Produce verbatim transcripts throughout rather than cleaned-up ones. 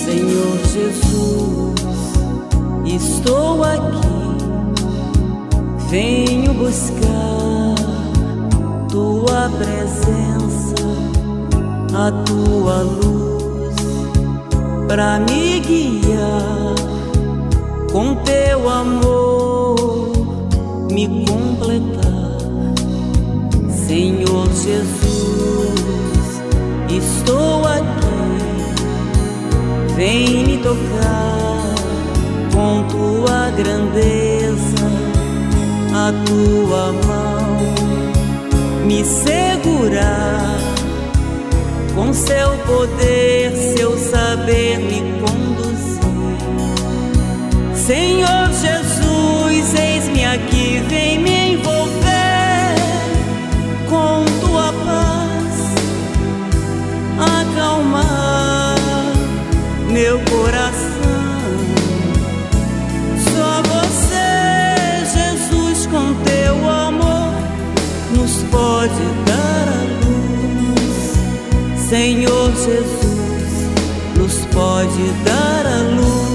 Senhor Jesus, estou aqui, venho buscar tua presença, a tua luz pra me guiar, com teu amor me completar. Senhor Jesus, estou aqui, vem me tocar com tua grandeza, a tua mão me segurar, com seu poder, seu saber me conduzir. Senhor Jesus, eis-me aqui, vem me envolver com tua paz, acalmar meu coração. Só você, Jesus, com teu amor nos pode dar a luz. Senhor Jesus, nos pode dar a luz.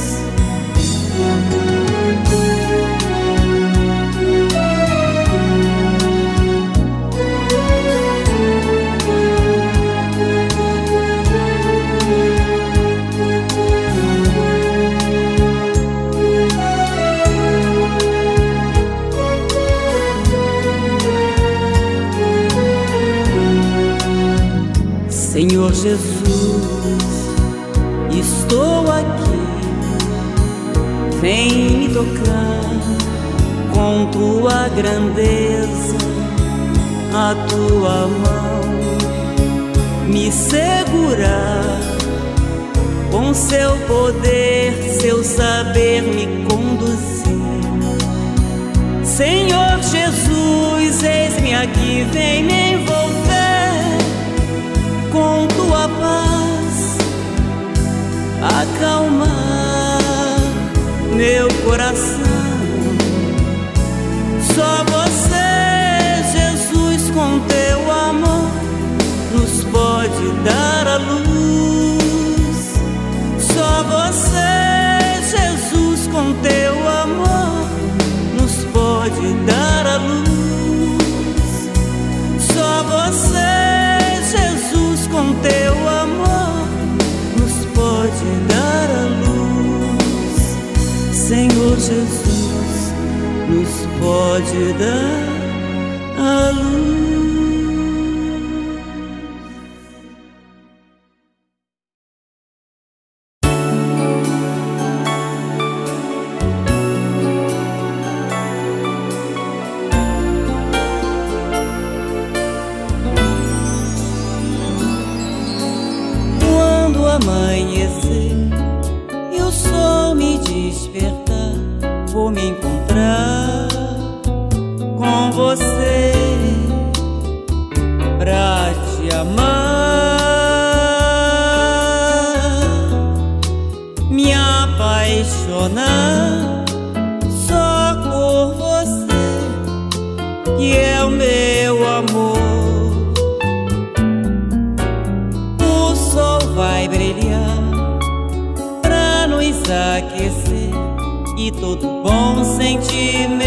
Senhor Jesus, estou aqui, vem me tocar com tua grandeza, a tua mão me segurar, com seu poder, seu saber me conduzir. Senhor Jesus, eis-me aqui, vem me envolver com tua paz, acalmar meu coração. Só você, Jesus, com teu amor nos pode dar a luz. Só você, Jesus, com teu amor nos pode dar a luz. Só você, Jesus, com teu amor nos pode dar a luz. Senhor Jesus, nos pode dar a luz. Amanhecer e o sol me despertar, vou me encontrar com você pra te amar, me apaixonar só por você, que é o meu amor. Vai brilhar pra nos aquecer, e todo bom sentimento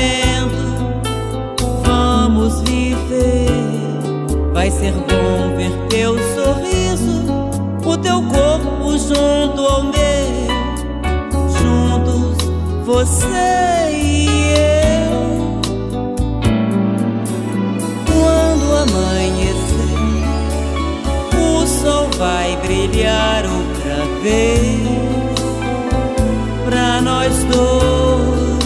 vamos viver. Vai ser bom ver teu sorriso, o teu corpo junto ao meu, juntos você e eu. Quando amanhecer, o sol vai brilhar outra vez pra nós dois.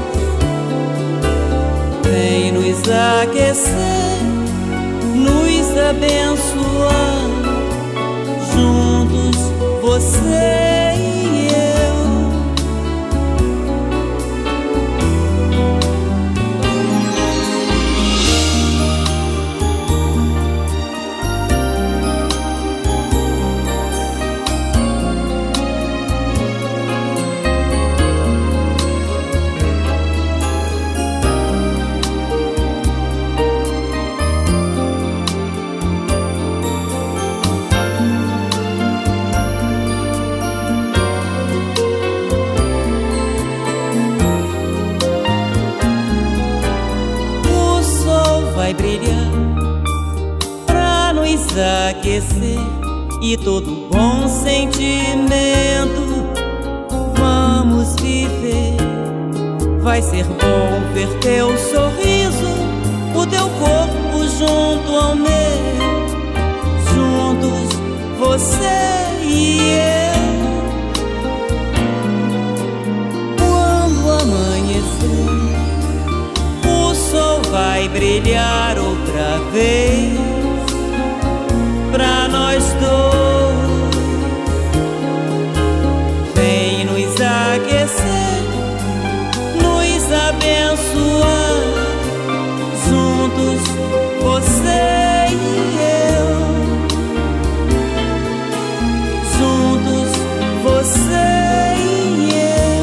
Vem nos aquecer, nos abençoar, juntos você e eu. aquecer e todo bom sentimento. Vamos viver, vai ser bom ver teu sorriso, o teu corpo junto ao meu, juntos você e eu. Quando amanhecer, o sol vai brilhar outra vez pra nós dois. Vem nos aquecer, nos abençoar, juntos você e eu, juntos você e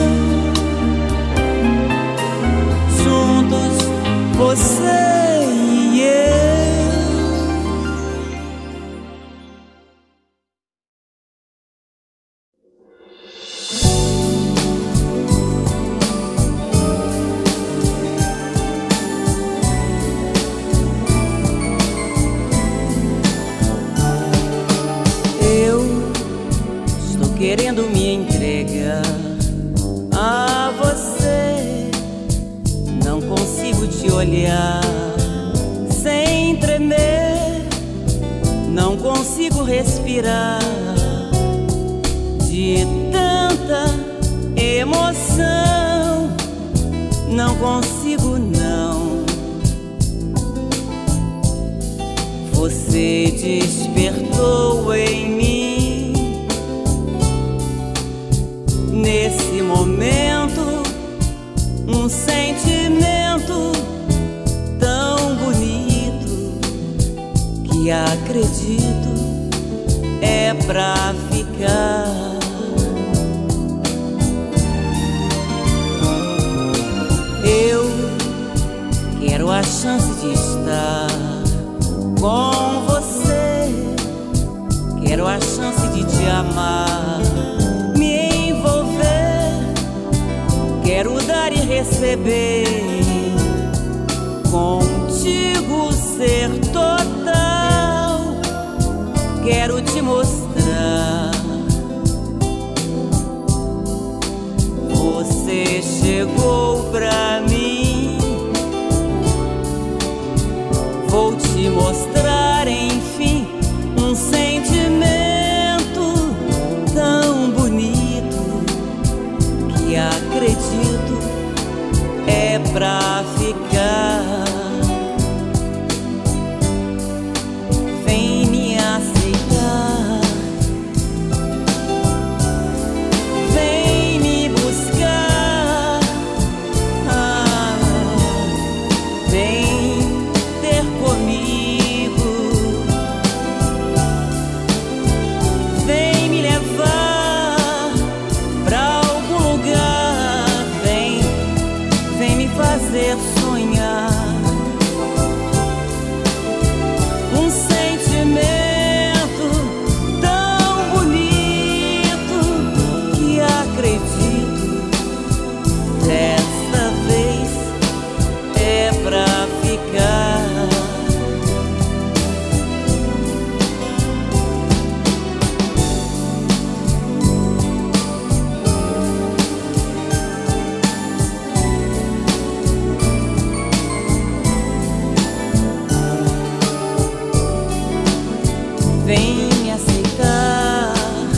eu, juntos você e eu. Querendo me entregar a você, não consigo te olhar sem tremer, não consigo respirar de tanta emoção, não consigo não. Você despertou em mim nesse momento um sentimento tão bonito que acredito é pra ficar. Eu quero a chance de estar com você, quero a chance de te amar, quero dar e receber, contigo ser total. Quero te mostrar, você chegou pra mim. Vou te mostrar, enfim, um sentimento tão bonito que acredito é pra ficar. Vem me aceitar, vem me buscar, ah, vem ter comigo, vem me levar pra algum lugar, vem, vem me fazer sonhar. Um sentimento tão bonito que acredito desta vez é pra ficar. Vem me aceitar,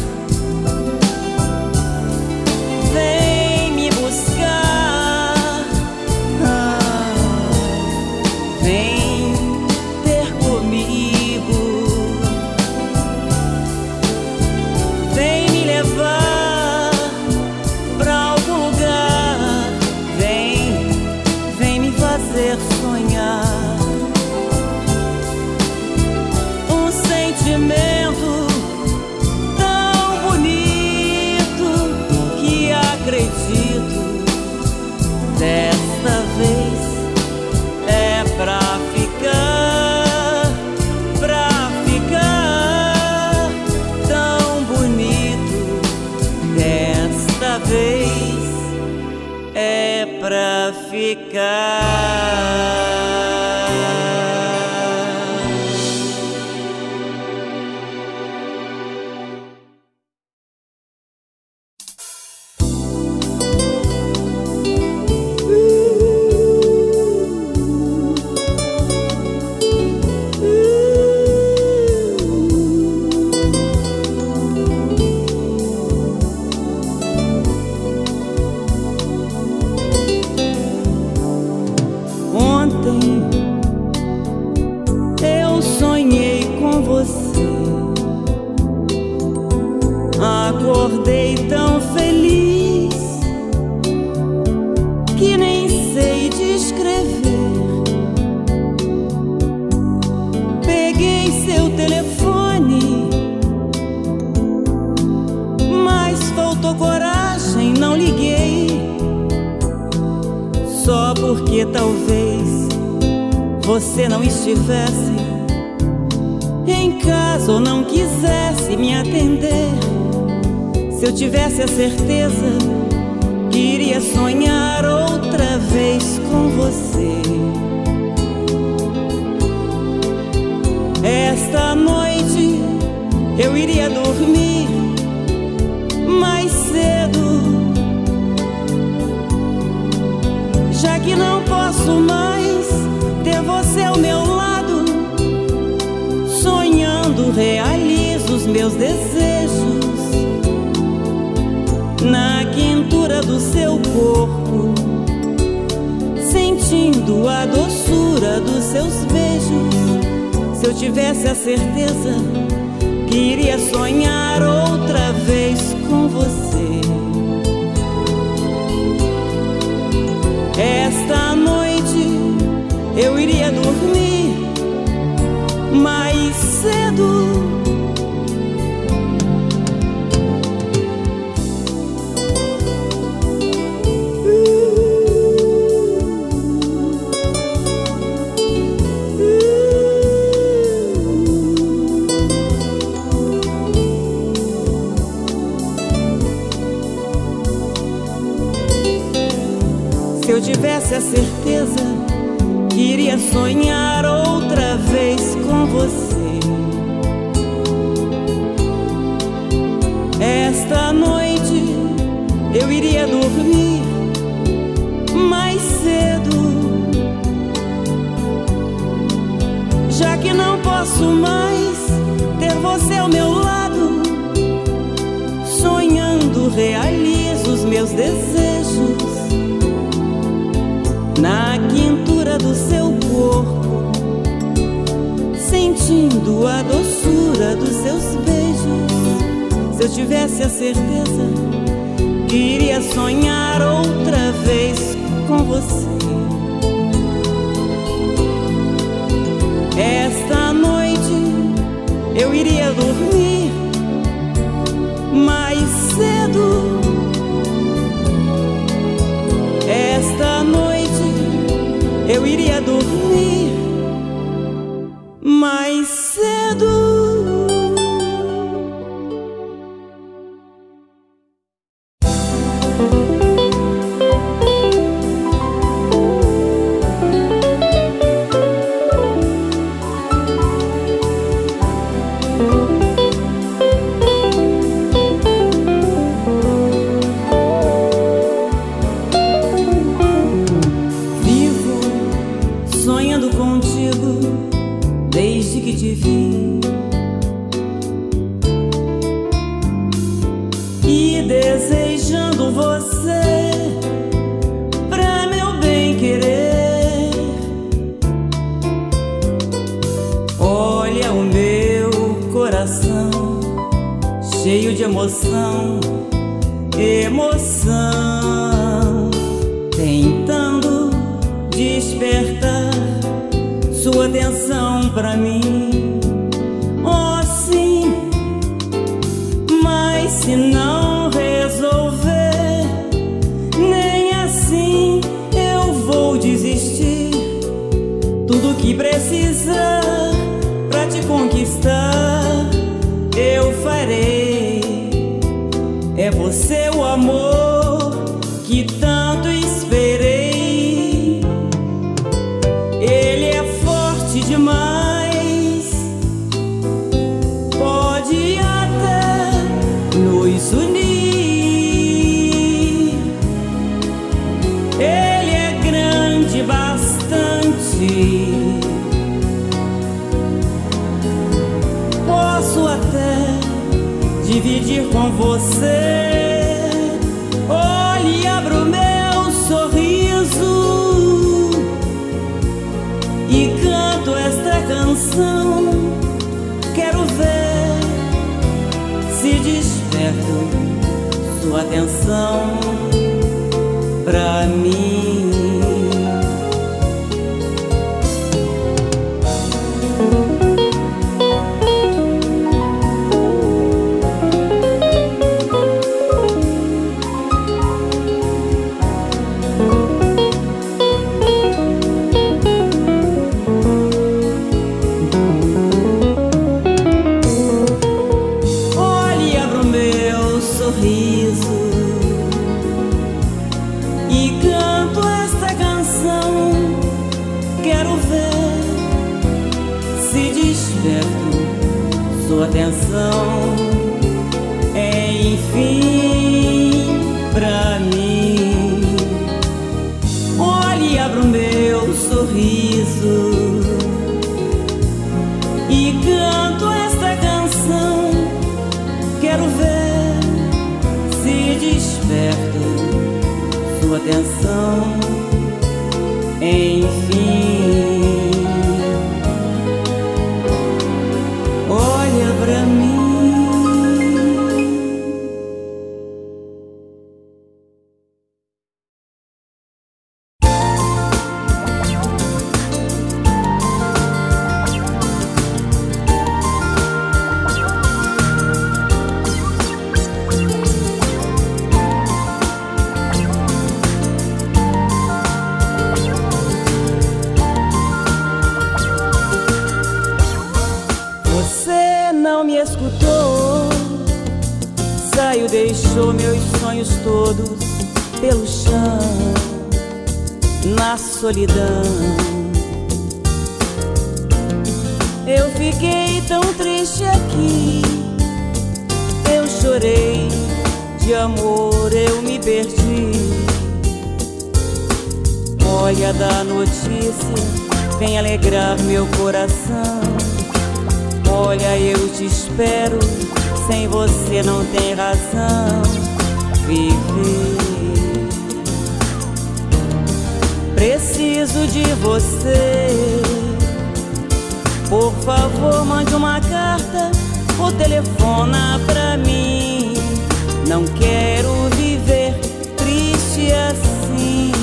vem me buscar, ah, vem ter comigo, vem me levar pra algum lugar, vem, vem me fazer sonhar. Sentimento tão bonito que acredito desta vez é pra ficar, pra ficar. Tão bonito desta vez é pra ficar. fiquei tão feliz que nem sei descrever. Peguei seu telefone, mas faltou coragem, não liguei. Só porque talvez você não estivesse em casa ou não quisesse me atender. Se eu tivesse a certeza que iria sonhar outra vez com você. Esta noite eu iria dormir mais cedo, já que não posso mais ter você ao meu lado. Sonhando realizo os meus desejos na quentura do seu corpo, sentindo a doçura dos seus beijos. Se eu tivesse a certeza que iria sonhar outra vez com você. Esta noite eu iria dormir mais cedo. Se eu tivesse a certeza que iria sonhar outra vez com você. Esta noite eu iria dormir mais cedo, já que não posso mais ter você ao meu lado. Sonhando realizo os meus desejos na quentura do seu corpo, sentindo a doçura dos seus beijos. Se eu tivesse a certeza que iria sonhar outra vez com você. Esta noite eu iria dormir mais cedo. Esta noite eu iria dormir mais cedo. Cheio de emoção, emoção, tentando despertar sua atenção pra mim. Oh, sim, mas se não resolver, nem assim eu vou desistir. Tudo que precisar pra te conquistar eu farei. É você o amor que tanto esperei. Ele é forte demais, pode até nos unir. Ele é grande bastante, posso até dividir com você. Olhe, abra o meu sorriso e canto esta canção. Quero ver se desperto sua atenção pra mim. E canto esta canção, quero ver se desperto sua atenção, enfim, pra mim. Olhe, abra o meu sorriso e canto esta canção, quero ver se desperto sua atenção, enfim. Olha pra mim. Não me escutou, saiu, deixou meus sonhos todos pelo chão, na solidão. Eu fiquei tão triste aqui, eu chorei de amor, eu me perdi. Olha, da notícia vem alegrar meu coração. Olha, eu te espero, sem você não tem razão viver. Preciso de você, por favor mande uma carta ou telefona pra mim. Não quero viver triste assim.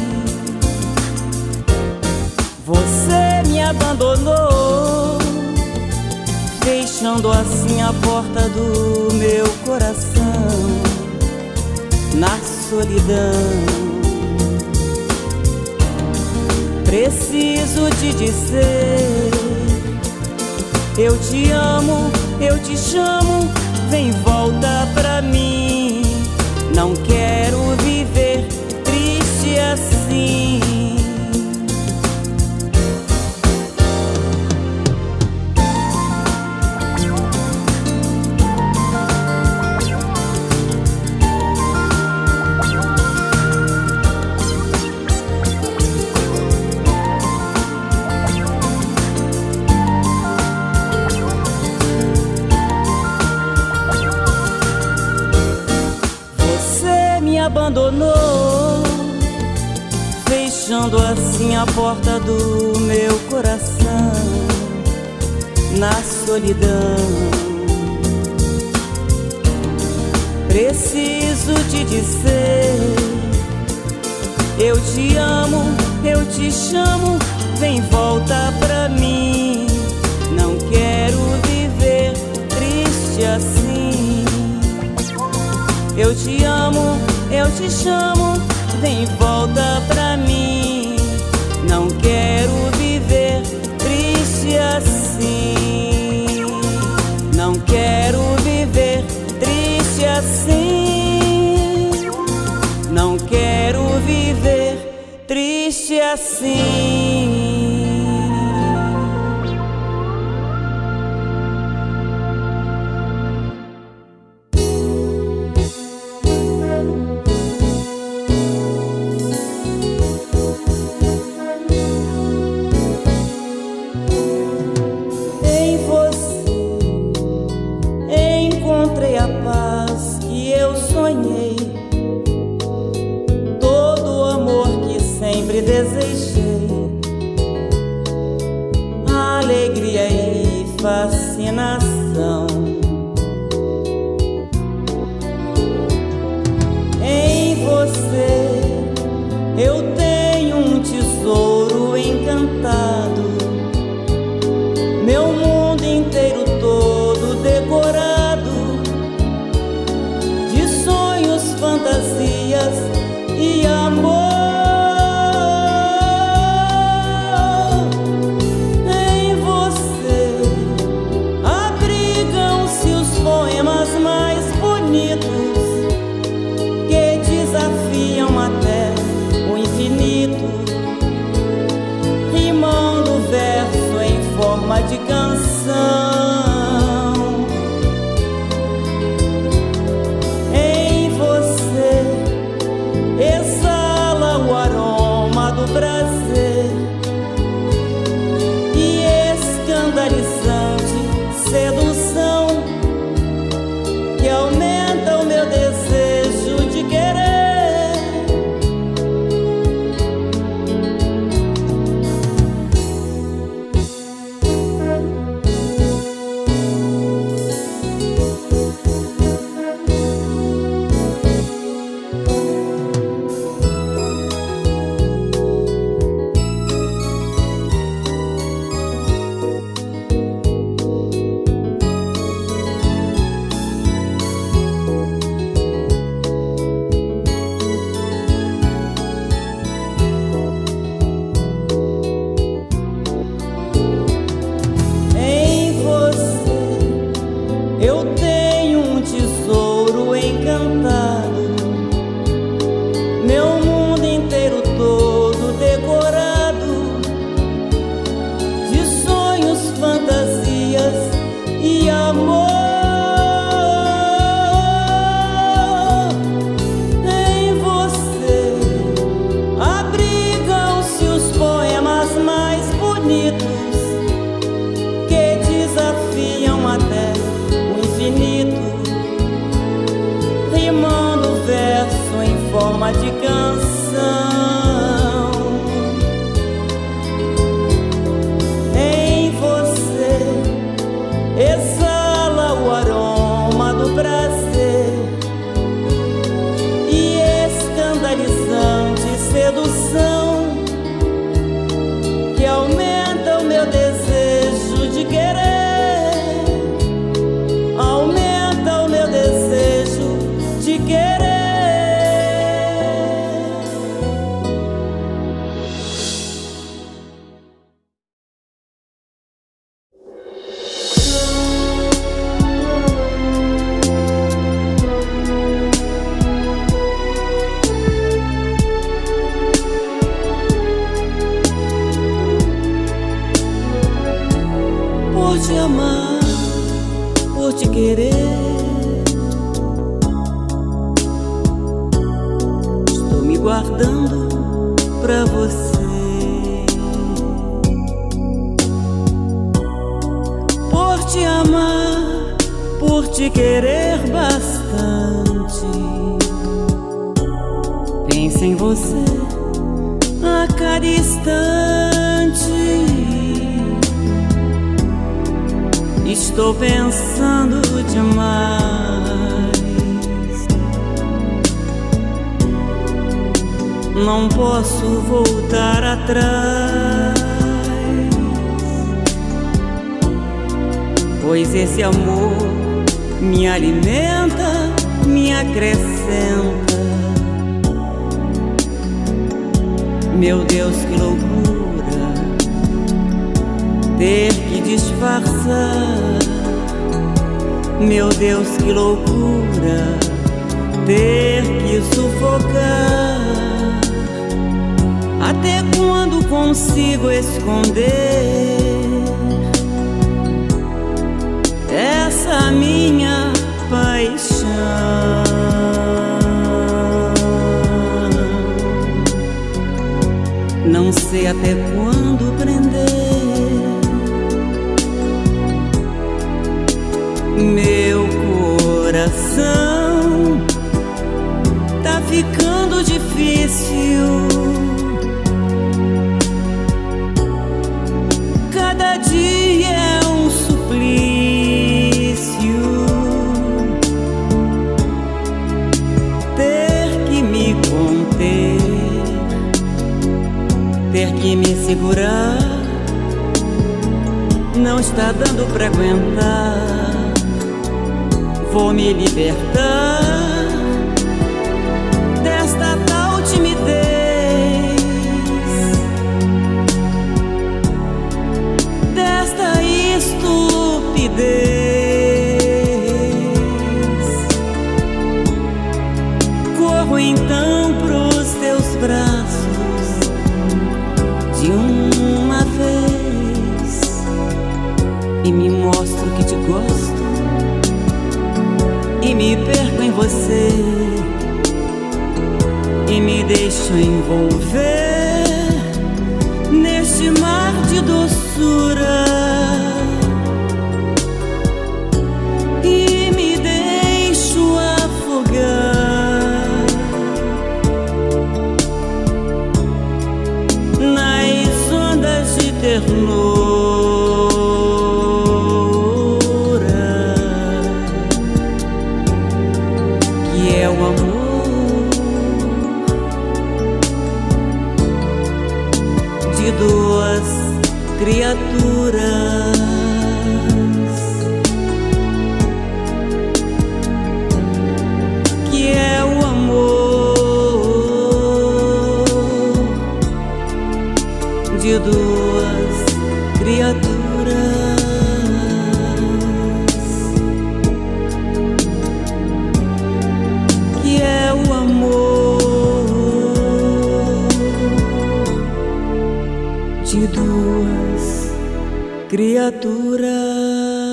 Você me abandonou, deixando assim a porta do meu coração, na solidão. Preciso te dizer, eu te amo, eu te chamo, vem, volta pra mim. Não quero viver triste assim. Abandonou, fechando assim a porta do meu coração, na solidão. Preciso te dizer, eu te amo, eu te chamo, vem, volta pra mim. Não quero viver triste assim. Eu te amo, eu te chamo, vem, volta pra mim. Não quero viver triste assim. Não quero viver triste assim. Não quero viver triste assim. Encontrei a paz que eu sonhei, todo o amor que sempre desejei, alegria e fascinação. fantasias e amor. Em você abrigam-se os poemas mais bonitos que desafiam até o infinito, rimando verso em forma de canção. Em você exala o aroma do prazer e escandalizante sedução que aumenta o meu desejo de querer. Meu mundo inteiro todo decorado de sonhos, fantasias e amor. Em você abrigam-se os poemas mais bonitos que desafiam até o infinito, rimando verso em forma de canção. Em você exala o aroma do prazer e escandalizante sedução que aumenta o meu desejo de querer, aumenta o meu desejo de querer. Por te amar, por te querer, estou me guardando pra você. Por te amar, por te querer bastante, penso em você a cada instante. Estou pensando demais, não posso voltar atrás, pois esse amor me alimenta, me acrescenta. Meu Deus, que loucura ter que disfarçar. Meu Deus, que loucura ter que sufocar. Até quando consigo esconder essa minha paixão? Não sei até quando prender meu coração. Tá ficando difícil, cada dia é um suplício. Ter que me conter, ter que me segurar, não está dando pra aguentar. Vou me libertar desta corro então pros teus braços de uma vez e me mostro que te gosto e me perco em você e me deixo envolver neste mar de doçura e me deixo afogar nas ondas de ternura que é o amor de duas criaturas, que é o amor de duas criaturas, que é o amor de duas criaturas.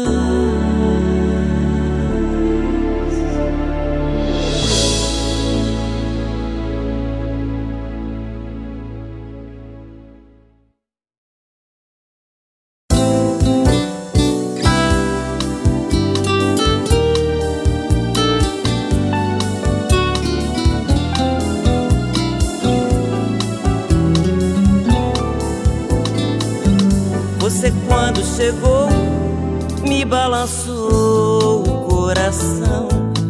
Você quando chegou me balançou o coração.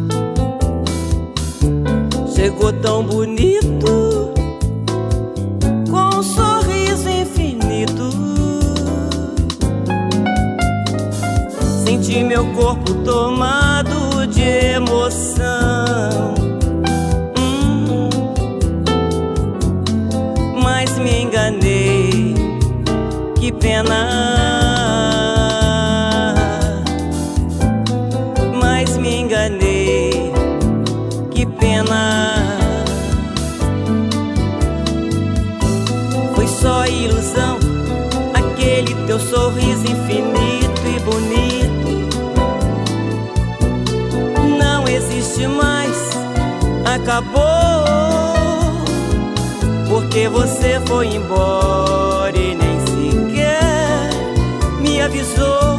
Chegou tão bonito, com um sorriso infinito. Senti meu corpo tomado de emoção. hum, Mas me enganei, que pena. Mas me enganei, que pena. Foi só ilusão, aquele teu sorriso infinito e bonito. Não existe mais, acabou, porque você foi embora e nem me avisou,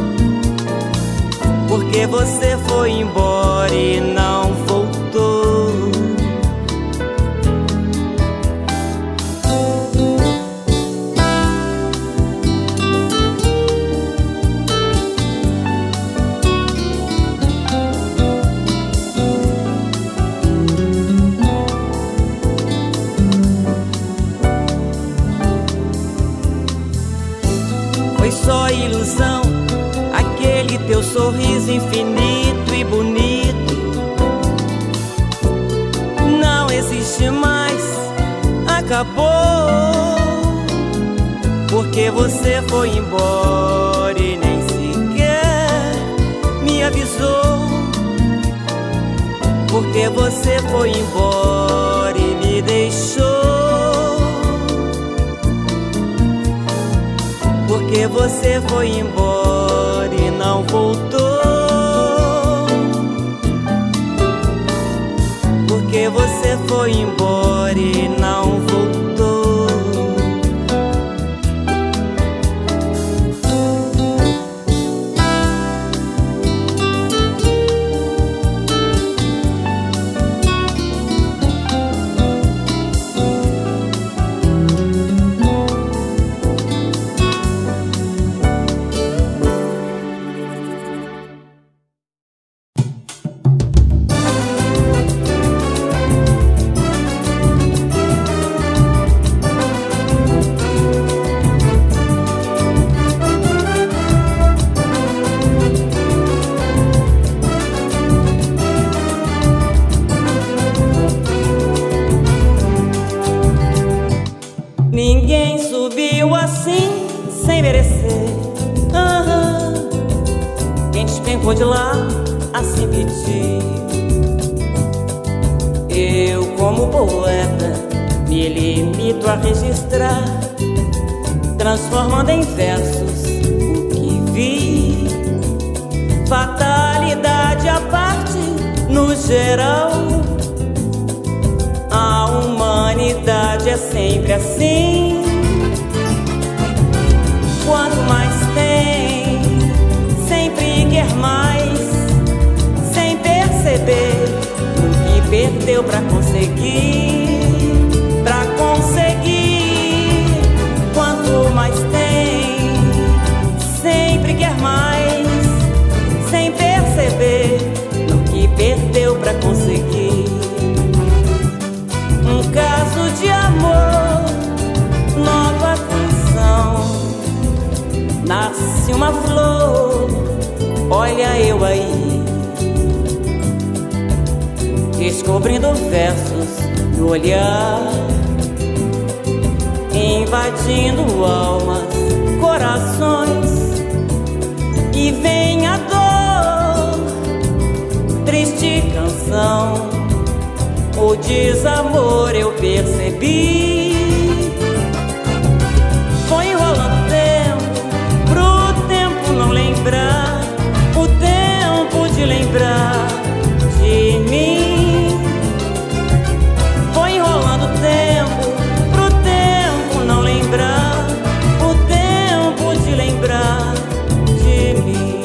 porque você foi embora e não voltou. Foi só ilusão, aquele teu sorriso infinito e bonito. Não existe mais, acabou, porque você foi embora e nem sequer me avisou. Porque você foi embora e me deixou. Porque você foi embora e não voltou. Porque você foi embora e não voltou. Ninguém subiu assim sem merecer. ah, Quem despencou de lá assim pediu. Eu como poeta me limito a registrar, transformando em versos o que vi. Fatalidade à parte, no geral, a humanidade é sempre assim. Quanto mais tem, sempre quer mais, sem perceber o que perdeu pra conseguir, pra conseguir. Quanto mais tem, sempre quer mais, sem perceber o que perdeu pra conseguir. Um caso de amor, nova canção. Nasce uma flor, olha eu aí, descobrindo versos no olhar, invadindo almas, corações. E vem a dor, triste canção, o desamor eu percebi. Foi enrolando o tempo, pro tempo não lembrar, o tempo de lembrar de mim. Foi enrolando o tempo, pro tempo não lembrar, o tempo de lembrar de mim.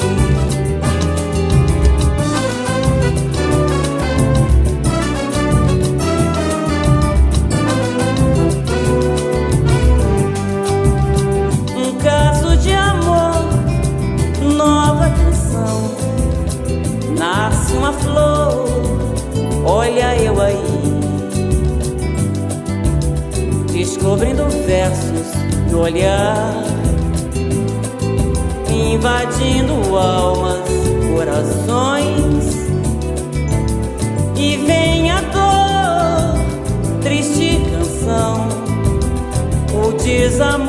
Um caso de amor, nova canção. Nasce uma flor, olha eu aí, descobrindo versos no olhar, invadindo almas, corações. E vem a dor, triste canção, o desamor